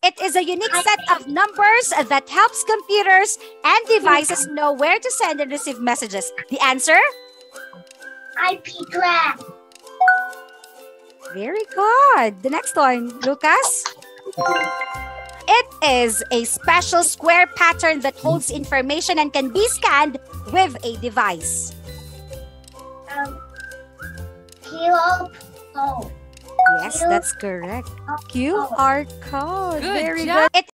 It is a unique set of numbers that helps computers and devices know where to send and receive messages. The answer? IP graph. Very good. The next one, Lucas? It is a special square pattern that holds information and can be scanned with a device. QR code. Yes, that's correct. QR code. Good Very job. good. It